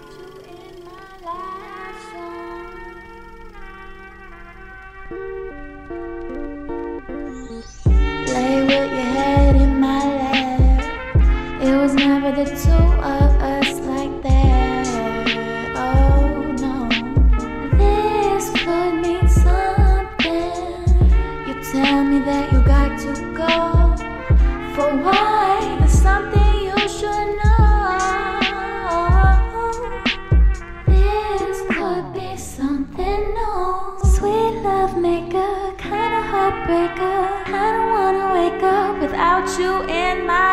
Lay with your head in my lap. It was never the two of us like that. Oh no, this could mean something. You tell me that you got to go. For why? There's something you should know. This could be something new. Sweet love maker, kinda heartbreaker. I don't wanna wake up without you in my